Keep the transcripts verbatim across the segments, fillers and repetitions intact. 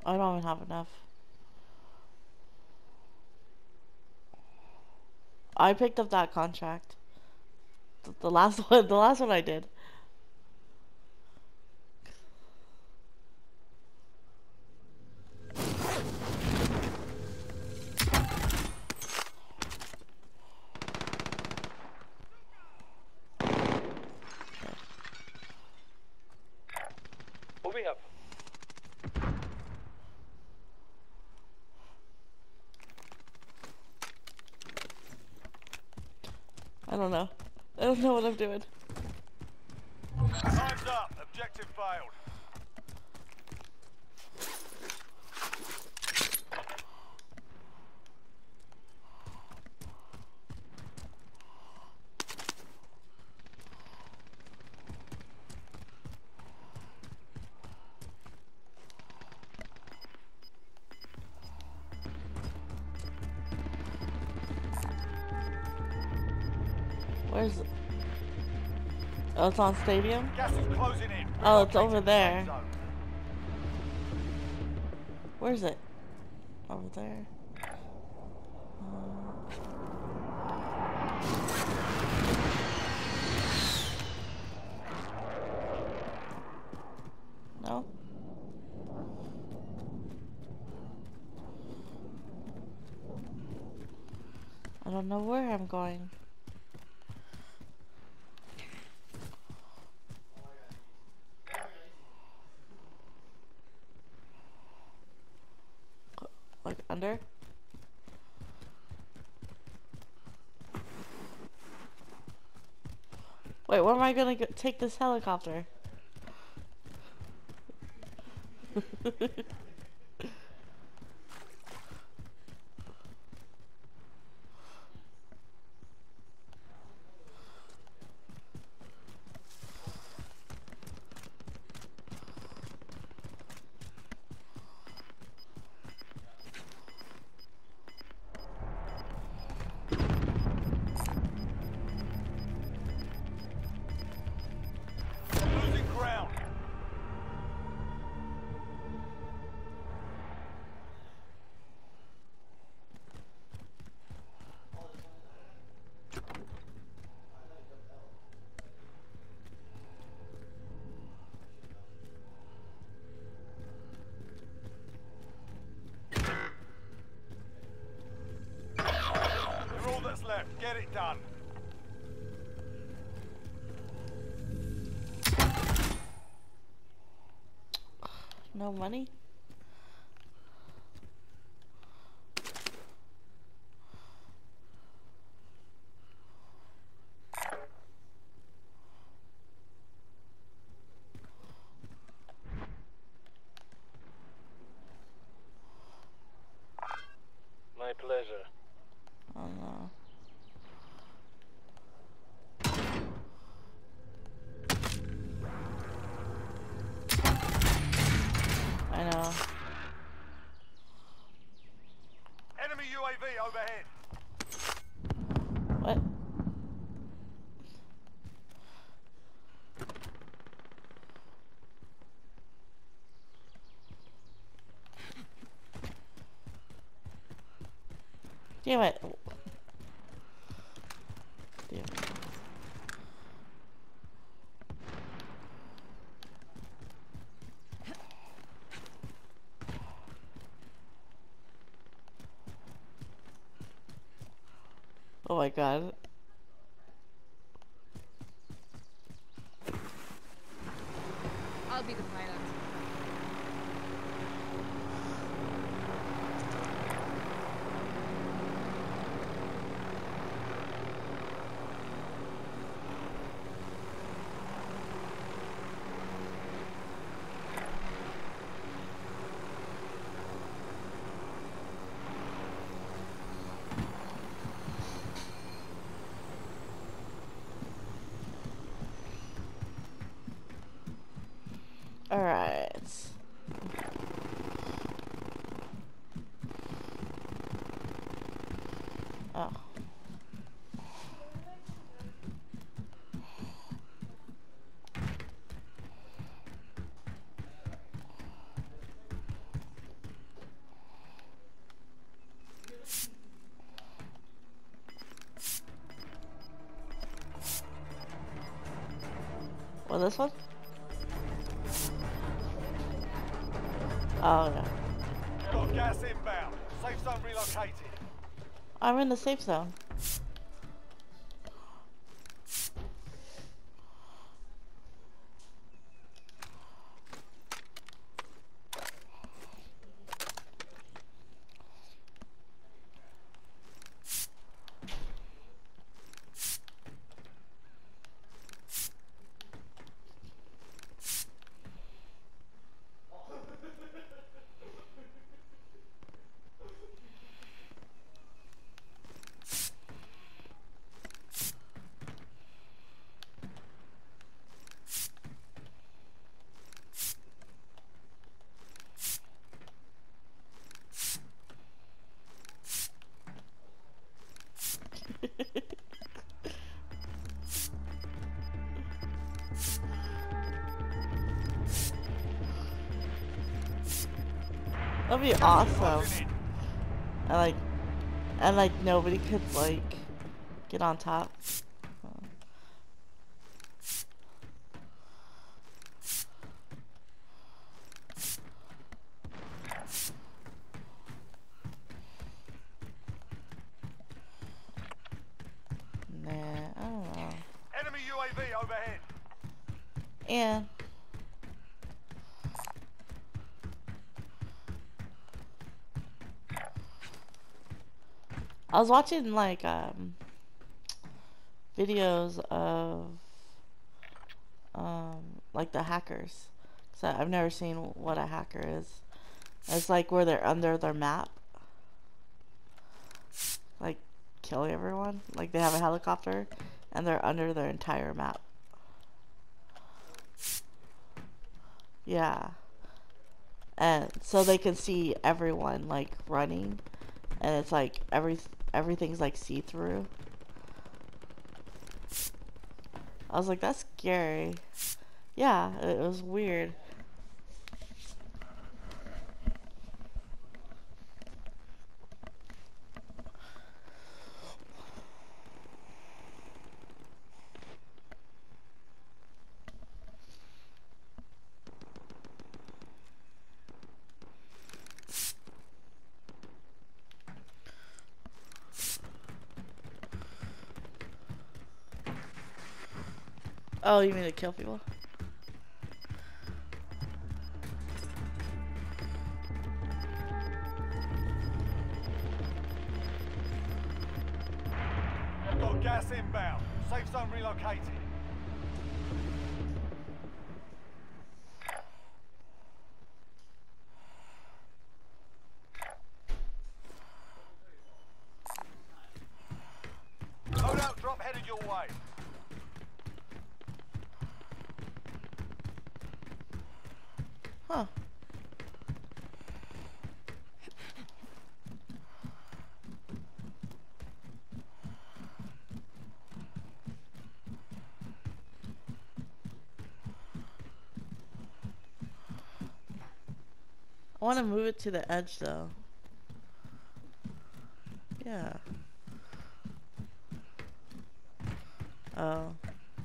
I don't even have enough. I picked up that contract. The, the last one, the last one I did. Moving up. I don't know. I don't know what I'm doing. Time's up. Objective failed. Where's it? Oh, it's on stadium? Gas is closing in. Oh, it's Relocating over the there. safe zone. Where's it? Over there. Uh... No? I don't know where I'm going. Like under? Wait, where am I gonna go take this helicopter? Losing ground. You're all that's left. Get it done. No money? My pleasure. Oh no. I know. Enemy U A V overhead. What? Damn it. Damn it. Oh my god. I'll be the pilot. Alright. Oh. Well, this one? Oh, yeah. Got gas inbound. Safe zone relocated. I'm in the safe zone. That'd be awesome. And like, and like nobody could like get on top. Nah, I don't know. Enemy U A V overhead. And I was watching like um videos of um like the hackers. So I've never seen what a hacker is. It's like where they're under their map, like killing everyone. Like they have a helicopter and they're under their entire map. Yeah. And so they can see everyone like running, and it's like every everything's like see-through. I was like, that's scary. Yeah, it was weird. Oh, you mean to kill people? Got gas inbound. Safe zone relocated. Loadout drop headed your way. Huh. I want to move it to the edge though. Yeah. Oh.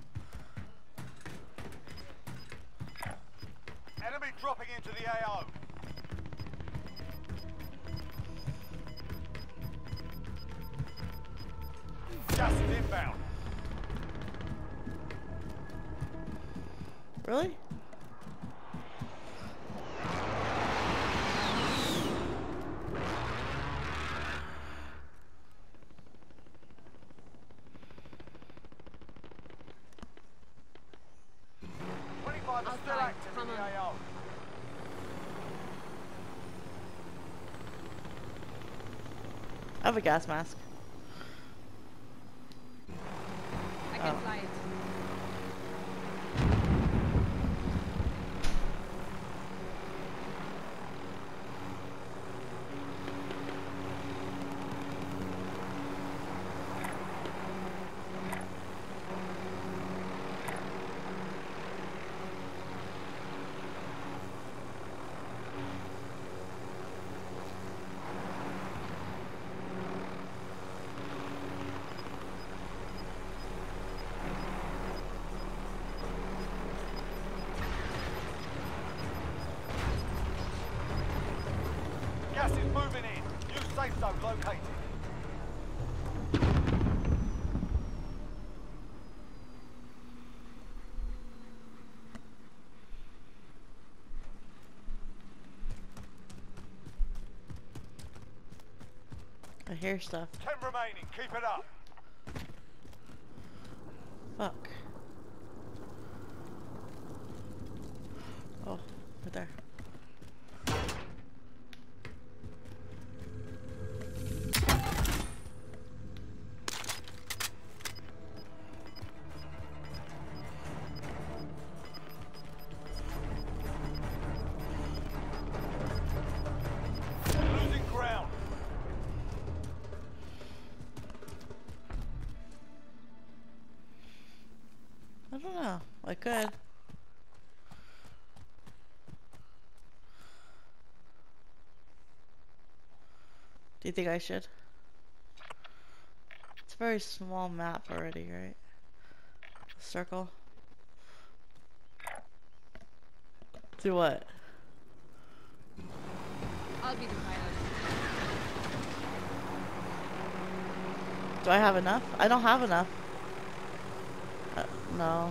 Enemy dropping into the A O. Gas is inbound. Really? twenty-five is still Outside, active in come the on. A O. I have a gas mask. I can Oh. fly it. moving in. New safe zone located. I hear stuff. Ten remaining. Keep it up. Fuck. Oh, right there. Losing ground. I don't know. I could. Do you think I should? It's a very small map already, right? Circle. Do what? I'll be the pilot. Do I have enough? I don't have enough. Uh, no.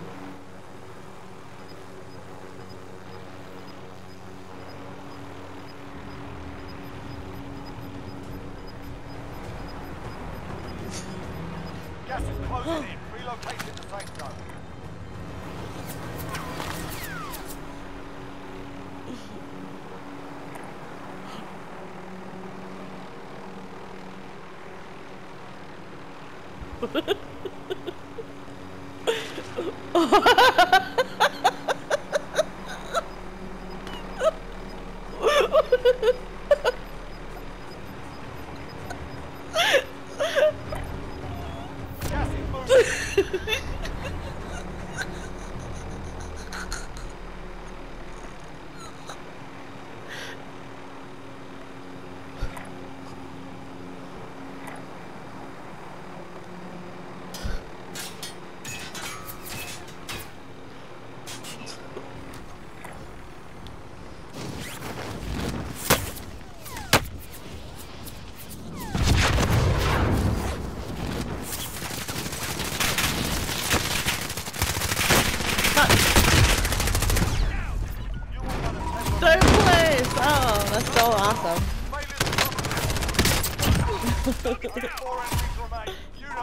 Gas is closing in. Relocating the safe zone. Gas is moving. Third place! Oh, that's so awesome. Four enemies remain. Unit